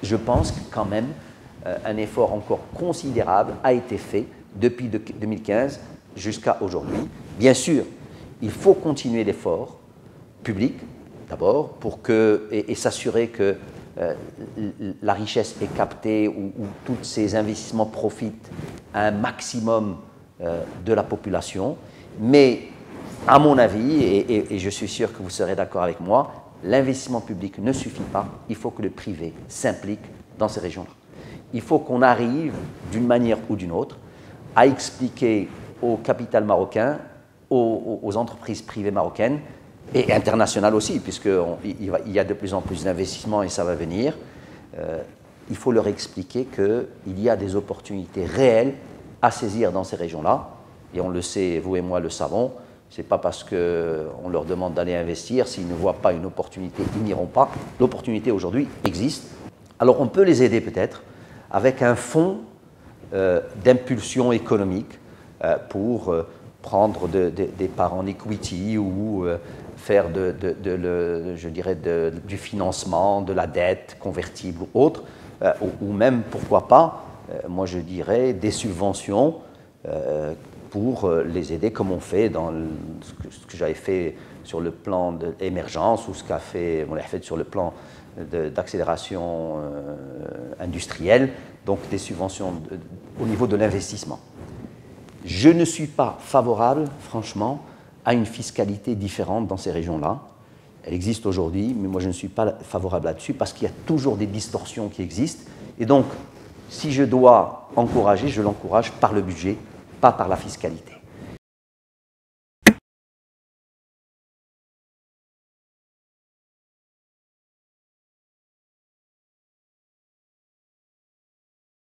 je pense que quand même, un effort encore considérable a été fait depuis 2015 jusqu'à aujourd'hui. Bien sûr, il faut continuer l'effort public, d'abord, et s'assurer que la richesse est captée ou tous ces investissements profitent à un maximum de la population. Mais, à mon avis, et je suis sûr que vous serez d'accord avec moi, l'investissement public ne suffit pas. Il faut que le privé s'implique dans ces régions-là. Il faut qu'on arrive, d'une manière ou d'une autre, à expliquer au capital marocain, aux entreprises privées marocaines, et internationales aussi, puisqu'il y a de plus en plus d'investissements et ça va venir, il faut leur expliquer qu'il y a des opportunités réelles à saisir dans ces régions-là. Et on le sait, vous et moi le savons, ce n'est pas parce qu'on leur demande d'aller investir, s'ils ne voient pas une opportunité, ils n'iront pas. L'opportunité aujourd'hui existe. Alors on peut les aider peut-être avec un fonds d'impulsion économique pour prendre des parts en equity ou faire je dirais du financement, de la dette convertible ou autre, ou même, pourquoi pas, moi je dirais, des subventions pour les aider, comme on fait dans ce que j'avais fait sur le plan de l'émergence ou ce on l'a fait sur le plan d'accélération industrielle, donc des subventions au niveau de l'investissement. Je ne suis pas favorable, franchement, à une fiscalité différente dans ces régions-là. Elle existe aujourd'hui, mais moi je ne suis pas favorable là-dessus parce qu'il y a toujours des distorsions qui existent. Et donc, si je dois encourager, je l'encourage par le budget, pas par la fiscalité.